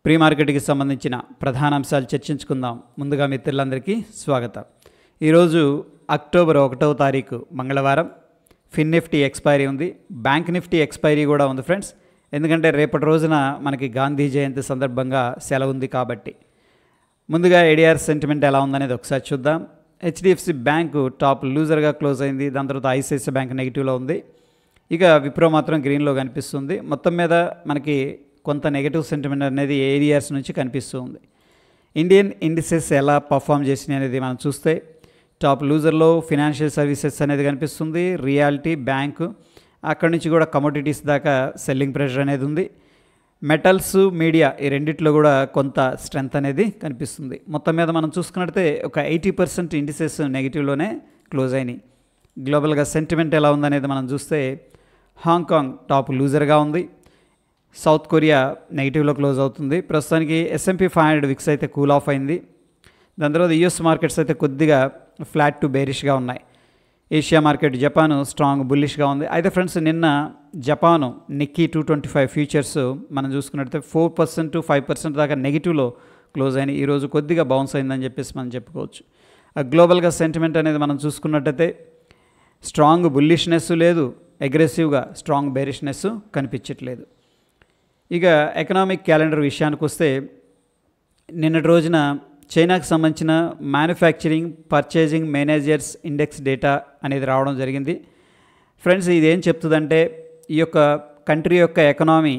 Pre మార్కెట్కి సంబంధించిన ప్రధాన అంశాలు చర్చించుకుందాం. ముందుగా మిత్రులందరికీ స్వాగతం. ఈరోజు అక్టోబర్ 1వ తారీఖు మంగళవారం. ఫిన్ నిఫ్టీ ఎక్స్పైరీ ఉంది, బ్యాంక్ నిఫ్టీ ఎక్స్పైరీ కూడా ఉంది ఫ్రెండ్స్. ఎందుకంటే రేపటి రోజున మనకి గాంధీ జయంతి సందర్భంగా సెలవు ఉంది కాబట్టి. ముందుగా ఏడీఆర్ సెంటిమెంట్ ఎలా ఉందనేది ఒకసారి చూద్దాం. హెచ్డిఎఫ్సి బ్యాంకు టాప్ లూజర్గా క్లోజ్ అయింది. దాని తర్వాత ఐసిఐసిఐ బ్యాంక్ నెగిటివ్లో ఉంది. ఇక విప్రో మాత్రం గ్రీన్లో కనిపిస్తుంది. మొత్తం మీద మనకి కొంత నెగిటివ్ సెంటిమెంట్ అనేది ఏరియాస్ నుంచి కనిపిస్తుంది. ఇండియన్ ఇండిసెస్ ఎలా పర్ఫామ్ చేసినాయి అనేది మనం చూస్తే టాప్ లూజర్లో ఫినాన్షియల్ సర్వీసెస్ అనేది కనిపిస్తుంది, రియాలిటీ, బ్యాంకు, అక్కడి నుంచి కూడా కమోడిటీస్ దాకా సెల్లింగ్ ప్రెషర్ అనేది ఉంది. మెటల్స్, మీడియా ఈ రెండిట్లో కూడా కొంత స్ట్రెంత్ అనేది కనిపిస్తుంది. మొత్తం మీద మనం చూసుకున్నట్లయితే ఒక 80% ఇండిసెస్ నెగిటివ్లోనే క్లోజ్ అయినాయి. గ్లోబల్గా సెంటిమెంట్ ఎలా ఉందనేది మనం చూస్తే హాంకాంగ్ టాప్ లూజర్గా ఉంది, సౌత్ కొరియా నెగిటివ్లో క్లోజ్ అవుతుంది. ప్రస్తుతానికి S&P 500 విక్స్ అయితే కూల్ ఆఫ్ అయింది. దాని తర్వాత యుఎస్ మార్కెట్స్ అయితే కొద్దిగా ఫ్లాట్ టు బేరిష్గా ఉన్నాయి. ఏషియా మార్కెట్ జపాన్ స్ట్రాంగ్ బుల్లిష్గా ఉంది. అయితే ఫ్రెండ్స్, నిన్న జపాను నిక్కీ 225 ఫ్యూచర్స్ మనం చూసుకున్నట్లయితే 4% to 5% దాకా నెగిటివ్లో క్లోజ్ అయినాయి. ఈరోజు కొద్దిగా బౌన్స్ అయిందని చెప్పేసి మనం చెప్పుకోవచ్చు. గ్లోబల్గా సెంటిమెంట్ అనేది మనం చూసుకున్నట్టయితే స్ట్రాంగ్ బుల్లిష్నెస్ లేదు, అగ్రెసివ్గా స్ట్రాంగ్ బేరిష్నెస్ కనిపించట్లేదు. ఇక ఎకనామిక్ క్యాలెండర్ విషయానికి వస్తే నిన్నటి రోజున చైనాకు సంబంధించిన manufacturing purchasing managers index data అనేది రావడం జరిగింది. ఫ్రెండ్స్, ఇది ఏం చెప్తుందంటే ఈ యొక్క కంట్రీ యొక్క ఎకనామీ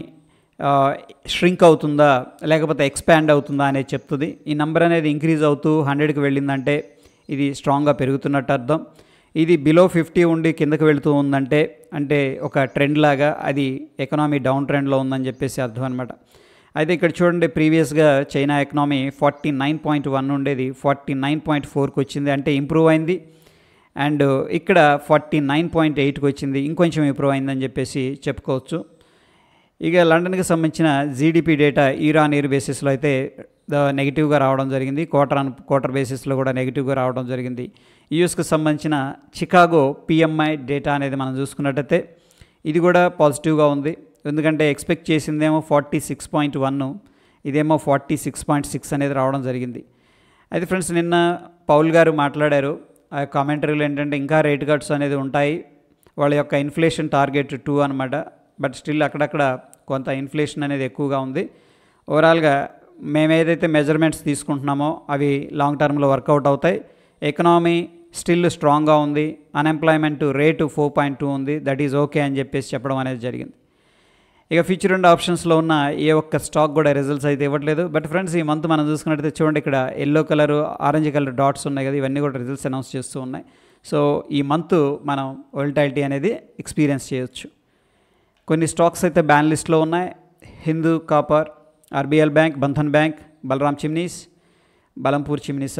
ష్రింక్ అవుతుందా లేకపోతే ఎక్స్పాండ్ అవుతుందా అనేది చెప్తుంది. ఈ నెంబర్ అనేది ఇంక్రీజ్ అవుతూ 100కి వెళ్ళిందంటే ఇది స్ట్రాంగ్గా పెరుగుతున్నట్టు అర్థం. ఇది బిలో 50 ఉండి కిందకి వెళుతూ ఉందంటే అంటే ఒక ట్రెండ్ లాగా అది ఎకనామీ డౌన్ ట్రెండ్లో ఉందని చెప్పేసి అర్థం అనమాట. అయితే ఇక్కడ చూడండి, ప్రీవియస్గా చైనా ఎకనామీ 49.1 ఉండేది 49.4కి వచ్చింది, అంటే ఇంప్రూవ్ అయింది. అండ్ ఇక్కడ 49.8కి వచ్చింది, ఇంకొంచెం ఇంప్రూవ్ అయిందని చెప్పేసి చెప్పుకోవచ్చు. ఇక లండన్కి సంబంధించిన GDP data year on year బేసిస్లో అయితే నెగిటివ్గా రావడం జరిగింది, క్వార్టర్ బేసిస్లో కూడా నెగిటివ్గా రావడం జరిగింది. యూఎస్కి సంబంధించిన చికాగో పిఎంఐ డేటా అనేది మనం చూసుకున్నట్టయితే ఇది కూడా పాజిటివ్గా ఉంది. ఎందుకంటే ఎక్స్పెక్ట్ చేసిందేమో 46.1, ఇదేమో 46.6 అనేది రావడం జరిగింది. అయితే ఫ్రెండ్స్, నిన్న పౌల్ గారు మాట్లాడారు. ఆ కామెంటరీలో ఏంటంటే ఇంకా రేట్ కట్స్ అనేది ఉంటాయి, వాళ్ళ యొక్క ఇన్ఫ్లేషన్ టార్గెట్ 2 అనమాట. బట్ స్టిల్ అక్కడక్కడ కొంత ఇన్ఫ్లేషన్ అనేది ఎక్కువగా ఉంది. ఓవరాల్గా మేము ఏదైతే మెజర్మెంట్స్ తీసుకుంటున్నామో అవి లాంగ్ టర్మ్లో వర్కౌట్ అవుతాయి. ఎకనామీ స్టిల్ స్ట్రాంగ్గా ఉంది, అన్ఎంప్లాయ్మెంట్ రేటు 4.2 ఉంది, దట్ ఈజ్ ఓకే అని చెప్పేసి చెప్పడం అనేది జరిగింది. ఇక ఫ్యూచర్ అండ్ ఆప్షన్స్లో ఉన్న ఏ ఒక్క స్టాక్ కూడా రిజల్ట్స్ అయితే ఇవ్వట్లేదు. బట్ ఫ్రెండ్స్, ఈ మంత్ మనం చూసుకున్నట్టయితే చూడండి, ఇక్కడ yellow colour, orange colour dots ఉన్నాయి కదా, ఇవన్నీ కూడా రిజల్ట్స్ అనౌన్స్ చేస్తూ ఉన్నాయి. సో ఈ మంత్ మనం వోలటాలిటీ అనేది ఎక్స్పీరియన్స్ చేయొచ్చు. కొన్ని స్టాక్స్ అయితే బ్యాన్ లిస్ట్లో ఉన్నాయి. Hindu copper, RBL bank, Bandhan bank, Balram chimneys, Balampur chimneys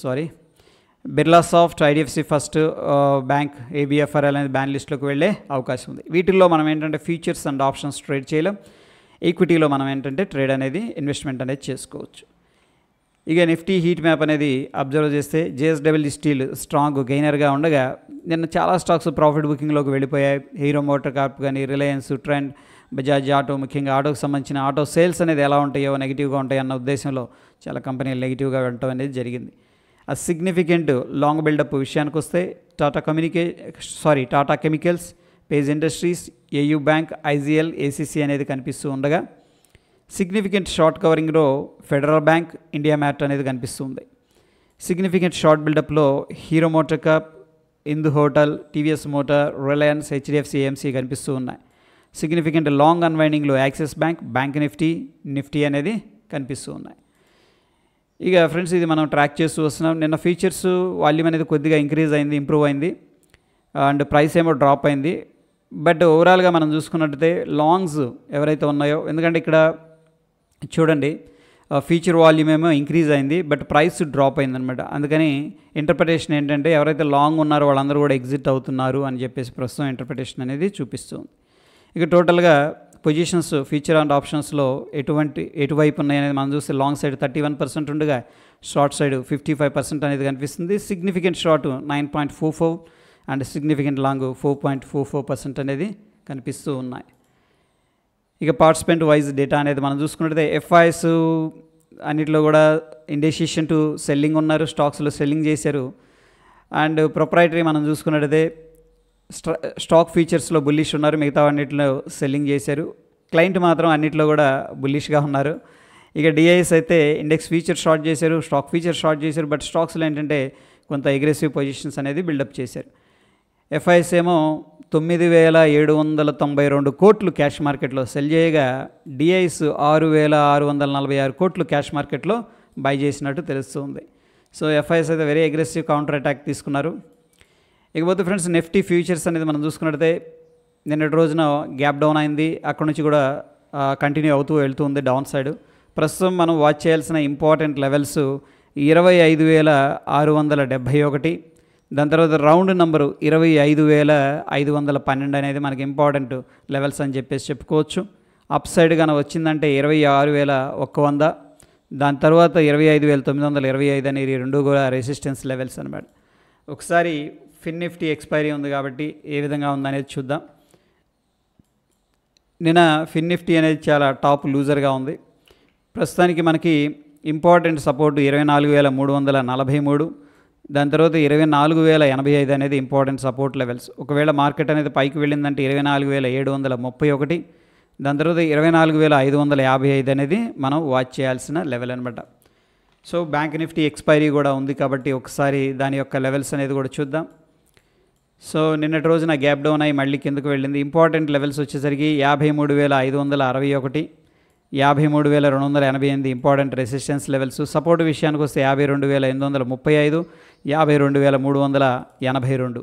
Birla soft, IDFC first bank, ABFRL అనేది బ్యాన్ లిస్ట్లోకి వెళ్ళే అవకాశం ఉంది. వీటిల్లో మనం ఏంటంటే ఫ్యూచర్స్ అండ్ ఆప్షన్స్ ట్రేడ్ చేయలేం. ఈక్విటీలో మనం ఏంటంటే ట్రేడ్ అనేది ఇన్వెస్ట్మెంట్ అనేది చేసుకోవచ్చు. ఇక నిఫ్టీ హీట్ మ్యాప్ అనేది అబ్జర్వ్ చేస్తే జేఎస్డబ్ల్యూ స్టీల్ స్ట్రాంగ్ గెయినర్గా ఉండగా నిన్న చాలా స్టాక్స్ ప్రాఫిట్ బుకింగ్లోకి వెళ్ళిపోయాయి. హీరో మోటార్ కార్ప్ కానీ, రిలయన్స్, ట్రెండ్, బజాజ్ ఆటో, ముఖ్యంగా ఆటోకి సంబంధించిన ఆటో సేల్స్ అనేది ఎలా ఉంటాయో నెగిటివ్గా ఉంటాయి అన్న ఉద్దేశంలో చాలా కంపెనీలు నెగిటివ్గా వెళ్ళటం అనేది జరిగింది. ఆ సిగ్నిఫికెంట్ లాంగ్ బిల్డప్ విషయానికి వస్తే Tata chemicals, page industries, AU bank, IGL, ACC అనేది కనిపిస్తూ ఉండగా సిగ్నిఫికెంట్ షార్ట్ కవరింగ్లో ఫెడరల్ బ్యాంక్, ఇండియా మ్యాట్ అనేది కనిపిస్తుంది. సిగ్నిఫికెంట్ షార్ట్ బిల్డప్లో hero motor corp, Indu hotel, TVS motor, Reliance, HDFC, AMC కనిపిస్తూ ఉన్నాయి. సిగ్నిఫికెంట్ లాంగ్ అన్వైండింగ్లో యాక్సిస్ బ్యాంక్, బ్యాంక్ నిఫ్టీ అనేది కనిపిస్తూ ఉన్నాయి. ఇక ఫ్రెండ్స్, ఇది మనం ట్రాక్ చేస్తూ వస్తున్నాం. నిన్న ఫీచర్స్ వాల్యూమ్ అనేది కొద్దిగా ఇంక్రీజ్ అయింది, ఇంప్రూవ్ అయింది, అండ్ ప్రైస్ ఏమో డ్రాప్ అయింది. బట్ ఓవరాల్గా మనం చూసుకున్నట్టయితే లాంగ్స్ ఎవరైతే ఉన్నాయో, ఎందుకంటే ఇక్కడ చూడండి ఫీచర్ వాల్యూమ్ ఏమో ఇంక్రీజ్ అయింది, బట్ ప్రైస్ డ్రాప్ అయిందనమాట. అందుకని ఇంటర్ప్రిటేషన్ ఏంటంటే ఎవరైతే లాంగ్ ఉన్నారో వాళ్ళందరూ కూడా ఎగ్జిట్ అవుతున్నారు అని చెప్పేసి ప్రస్తుతం ఇంటర్ప్రిటేషన్ అనేది చూపిస్తుంది. ఇక టోటల్గా పొజిషన్స్ ఫీచర్ అండ్ ఆప్షన్స్లో ఎటువైపు ఉన్నాయనేది మనం చూస్తే లాంగ్ సైడ్ 31% ఉండగా షార్ట్ సైడ్ 55% అనేది కనిపిస్తుంది. Significant short 9.44 and significant long 4.44% అనేది కనిపిస్తూ ఉన్నాయి. ఇక పార్టిసిపెంట్ వైజ్ డేటా అనేది మనం చూసుకున్నట్లయితే ఎఫ్ఐఎస్ అన్నిట్లో కూడా ఇండెసిషన్ టు సెల్లింగ్ ఉన్నారు, స్టాక్స్లో సెల్లింగ్ చేశారు. అండ్ ప్రొప్రైటరీ మనం చూసుకున్నట్లయితే స్టాక్ ఫీచర్స్లో బుల్లిష్ ఉన్నారు, మిగతా అన్నింటిలో సెల్లింగ్ చేశారు. క్లయింట్ మాత్రం అన్నింటిలో కూడా బుల్లిష్గా ఉన్నారు. ఇక డిఐఎస్ అయితే ఇండెక్స్ ఫీచర్ షార్ట్ చేశారు, స్టాక్ ఫీచర్ షార్ట్ చేశారు, బట్ స్టాక్స్లో ఏంటంటే కొంత అగ్రెసివ్ పొజిషన్స్ అనేది బిల్డప్ చేశారు. ఎఫ్ఐఎస్ ఏమో 9,792 కోట్లు క్యాష్ మార్కెట్లో సెల్ చేయగా డిఐఎస్ 6,646 కోట్లు క్యాష్ మార్కెట్లో బై చేసినట్టు తెలుస్తుంది. సో ఎఫ్ఐఎస్ అయితే వెరీ అగ్రెసివ్ కౌంటర్ అటాక్ తీసుకున్నారు. ఇకపోతే ఫ్రెండ్స్ నిఫ్టీ ఫ్యూచర్స్ అనేది మనం చూసుకున్నట్లయితే నిన్నటి రోజున గ్యాప్ డౌన్ అయింది, అక్కడ నుంచి కూడా కంటిన్యూ అవుతూ వెళ్తుంది డౌన్ సైడ్. ప్రస్తుతం మనం వాచ్ చేయాల్సిన ఇంపార్టెంట్ లెవెల్స్ 25,671, దాని తర్వాత రౌండ్ నెంబరు 25,512 అనేది మనకి ఇంపార్టెంట్ లెవెల్స్ అని చెప్పేసి చెప్పుకోవచ్చు. అప్ సైడ్ కానీ వచ్చిందంటే 26,100, దాని తర్వాత 25,925 అనేది రెండు కూడా రెసిస్టెన్స్ లెవెల్స్ అనమాట. ఒకసారి ఫిన్ నిఫ్టీ ఎక్స్పైరీ ఉంది కాబట్టి ఏ విధంగా ఉందనేది చూద్దాం. నిన్న ఫిన్ నిఫ్టీ అనేది చాలా టాప్ లూజర్గా ఉంది. ప్రస్తుతానికి మనకి ఇంపార్టెంట్ సపోర్ట్ 24,343, దాని తర్వాత 24,085 అనేది ఇంపార్టెంట్ సపోర్ట్ లెవెల్స్. ఒకవేళ మార్కెట్ అనేది పైకి వెళ్ళిందంటే 24,731, దాని తర్వాత 24,555 అనేది మనం వాచ్ చేయాల్సిన లెవెల్ అనమాట. సో బ్యాంక్ నిఫ్టీ ఎక్స్పైరీ కూడా ఉంది కాబట్టి ఒకసారి దాని యొక్క లెవెల్స్ అనేది కూడా చూద్దాం. సో నిన్నటి రోజున గ్యాప్ డౌన్ అయ్యి మళ్ళీ కిందకు వెళ్ళింది. ఇంపార్టెంట్ లెవెల్స్ వచ్చేసరికి 53,561, 53,288 ఇంపార్టెంట్ రెసిస్టెన్స్ లెవెల్స్. సపోర్ట్ విషయానికి వస్తే 52,835, 52,382.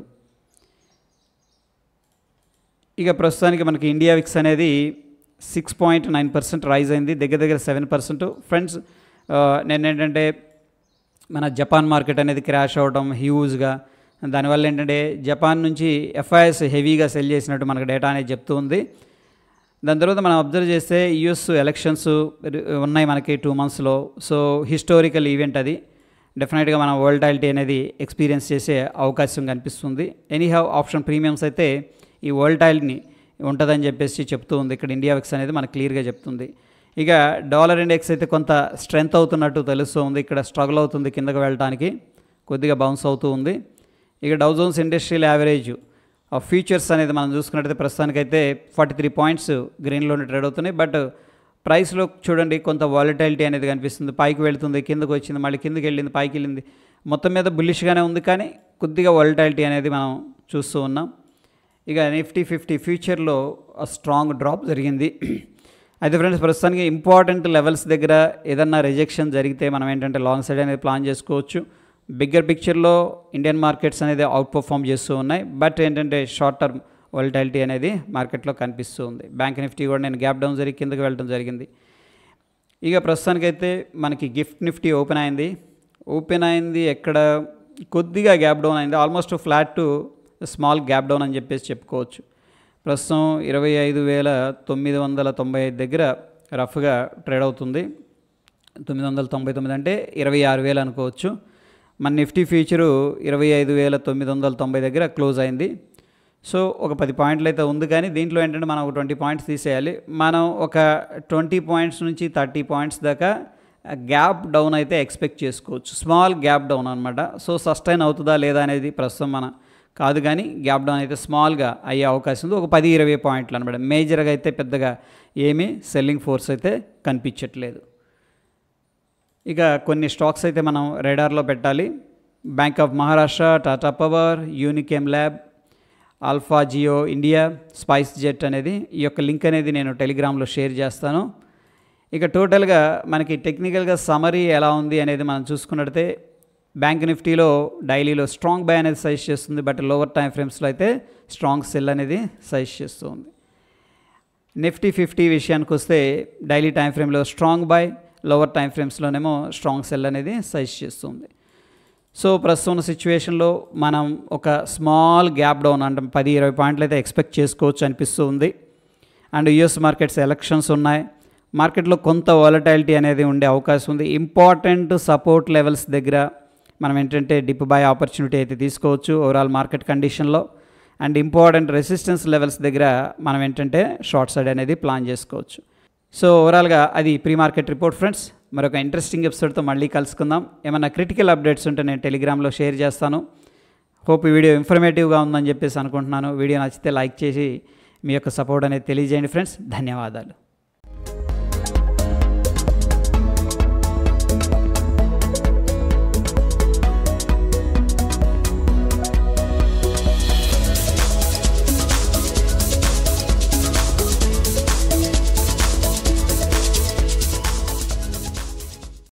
ఇక ప్రస్తుతానికి మనకి ఇండియా విక్స్ అనేది 6.9% రైజ్ అయింది, దగ్గర 7%. ఫ్రెండ్స్ నేను ఏంటంటే మన జపాన్ మార్కెట్ అనేది క్రాష్ అవ్వడం హ్యూజ్గా, దానివల్ల ఏంటంటే జపాన్ నుంచి ఎఫ్ఐఎస్ హెవీగా సెల్ చేసినట్టు మనకు డేటా అనేది చెప్తూ ఉంది. దాని తర్వాత మనం అబ్జర్వ్ చేస్తే యుఎస్ ఎలక్షన్స్ ఉన్నాయి మనకి 2 monthsలో. సో హిస్టారికల్ ఈవెంట్ అది, డెఫినెట్గా మనం వోల్టాలిటీ అనేది ఎక్స్పీరియన్స్ చేసే అవకాశం కనిపిస్తుంది. ఎనీహౌ ఆప్షన్ ప్రీమియమ్స్ అయితే ఈ వోల్టాలిటీని ఉంటుందని చెప్పేసి చెప్తూ ఉంది. ఇక్కడ ఇండియా విక్స్ అనేది మనకు క్లియర్గా చెప్తుంది. ఇక డాలర్ ఇండెక్స్ అయితే కొంత స్ట్రెంగ్త్ అవుతున్నట్టు తెలుస్తూ ఉంది. ఇక్కడ స్ట్రగుల్ అవుతుంది, కిందకు వెళ్ళడానికి కొద్దిగా బౌన్స్ అవుతూ ఉంది. ఇక Dow Jones industrial average futures అనేది మనం చూసుకున్నట్టయితే ప్రస్తుతానికైతే 43 పాయింట్స్ గ్రీన్లోనే ట్రేడ్ అవుతున్నాయి. బట్ ప్రైస్లో చూడండి కొంత వాలటిలిటీ అనేది కనిపిస్తుంది. పైకి వెళ్తుంది, కిందకు వచ్చింది, మళ్ళీ కిందకి వెళ్ళింది, పైకి వెళ్ళింది. మొత్తం మీద బుల్లిష్గానే ఉంది, కానీ కొద్దిగా వాలటిలిటీ అనేది మనం చూస్తూ ఉన్నాం. ఇక నిఫ్టీ 50 ఫ్యూచర్లో స్ట్రాంగ్ డ్రాప్ జరిగింది. అయితే ఫ్రెండ్స్ ప్రస్తుతానికి ఇంపార్టెంట్ లెవెల్స్ దగ్గర ఏదన్నా రిజెక్షన్ జరిగితే మనం ఏంటంటే లాంగ్ సైడ్ అనేది ప్లాన్ చేసుకోవచ్చు. బిగ్గర్ పిక్చర్లో ఇండియన్ మార్కెట్స్ అనేది అవుట్ పర్ఫామ్ చేస్తూ ఉన్నాయి, బట్ ఏంటంటే షార్ట్ టర్మ్ వాలటిలిటీ అనేది మార్కెట్లో కనిపిస్తూ ఉంది. బ్యాంక్ నిఫ్టీ కూడా నేను గ్యాప్ డౌన్ జరిగి కిందకి వెళ్ళడం జరిగింది. ఇక ప్రస్తుతానికైతే మనకి గిఫ్ట్ నిఫ్టీ ఓపెన్ అయింది ఎక్కడ కొద్దిగా గ్యాప్ డౌన్ అయింది, almost flat to small gap down అని చెప్పేసి చెప్పుకోవచ్చు. ప్రస్తుతం 25,995 దగ్గర రఫ్గా ట్రేడ్ అవుతుంది. 999 అంటే 26,000 అనుకోవచ్చు. మన నిఫ్టీ ఫ్యూచరు 25,990 దగ్గర క్లోజ్ అయింది. సో ఒక 10 పాయింట్లు అయితే ఉంది, కానీ దీంట్లో ఏంటంటే మనం ఒక 20 పాయింట్స్ తీసేయాలి. మనం ఒక 20 పాయింట్స్ నుంచి 30 పాయింట్స్ దాకా గ్యాప్ డౌన్ అయితే ఎక్స్పెక్ట్ చేసుకోవచ్చు. స్మాల్ గ్యాప్ డౌన్ అనమాట. సో సస్టైన్ అవుతుందా లేదా అనేది ప్రస్తుతం మన కాదు, కానీ గ్యాప్ డౌన్ అయితే స్మాల్గా అయ్యే అవకాశం ఉంది. ఒక 10-20 పాయింట్లు అనమాట. మేజర్గా అయితే పెద్దగా ఏమీ సెల్లింగ్ ఫోర్స్ అయితే కనిపించట్లేదు. ఇక కొన్ని స్టాక్స్ అయితే మనం రేడార్లో పెట్టాలి. Bank of Maharashtra, Tata power, Unichem lab, alpha geo India, spice jet అనేది ఈ యొక్క లింక్ అనేది నేను టెలిగ్రామ్లో షేర్ చేస్తాను. ఇక టోటల్గా మనకి టెక్నికల్గా సమరీ ఎలా ఉంది అనేది మనం చూసుకున్నట్టయితే బ్యాంక్ నిఫ్టీలో డైలీలో స్ట్రాంగ్ బై అనేది సజెస్ట్ చేస్తుంది, బట్ లోవర్ టైం ఫ్రేమ్స్లో అయితే స్ట్రాంగ్ సెల్ అనేది సజెస్ట్ చేస్తుంది. నిఫ్టీ 50 విషయానికి వస్తే డైలీ టైం ఫ్రేమ్లో స్ట్రాంగ్ బై, లోవర్ టైం ఫ్రేమ్స్లోనేమో స్ట్రాంగ్ సెల్ అనేది సజెస్ట్ చేస్తుంది. సో ప్రస్తుతం సిచ్యువేషన్లో మనం ఒక స్మాల్ గ్యాప్ డౌన్ అంటే 10-20 పాయింట్లు అయితే ఎక్స్పెక్ట్ చేసుకోవచ్చు అనిపిస్తూ ఉంది. అండ్ యుఎస్ మార్కెట్స్ ఎలక్షన్స్ ఉన్నాయి, మార్కెట్లో కొంత వాలటిలిటీ అనేది ఉండే అవకాశం ఉంది. ఇంపార్టెంట్ సపోర్ట్ లెవెల్స్ దగ్గర మనం ఏంటంటే డిప్ బై ఆపర్చునిటీ అయితే తీసుకోవచ్చు ఓవరాల్ మార్కెట్ కండిషన్లో. అండ్ ఇంపార్టెంట్ రెసిస్టెన్స్ లెవెల్స్ దగ్గర మనం ఏంటంటే షార్ట్ సైడ్ అనేది ప్లాన్ చేసుకోవచ్చు. సో ఓవరాల్గా అది ప్రీ మార్కెట్ రిపోర్ట్ ఫ్రెండ్స్. మరొక ఇంట్రెస్టింగ్ ఎపిసోడ్తో మళ్ళీ కలుసుకుందాం. ఏమైనా క్రిటికల్ అప్డేట్స్ ఉంటే నేను టెలిగ్రామ్లో షేర్ చేస్తాను. హోప్ ఈ వీడియో ఇన్ఫర్మేటివ్గా ఉందని చెప్పేసి అనుకుంటున్నాను. వీడియో నచ్చితే లైక్ చేసి మీ యొక్క సపోర్ట్ అనేది తెలియజేయండి ఫ్రెండ్స్. ధన్యవాదాలు.